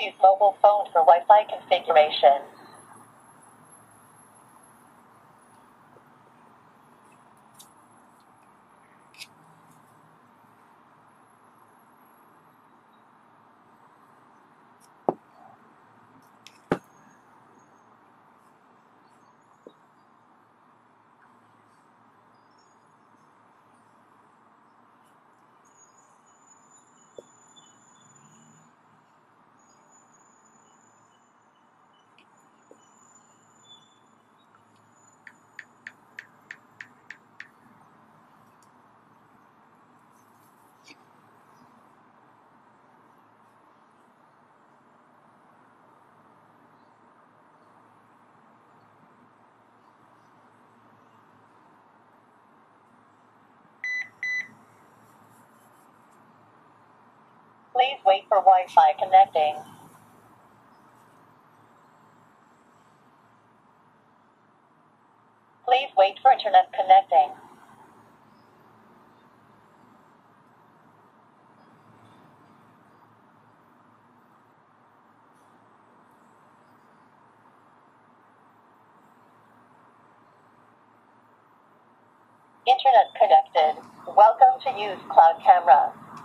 Use mobile phone for Wi-Fi configuration. Please wait for Wi-Fi connecting. Please wait for internet connecting. Internet connected. Welcome to Use Cloud Camera.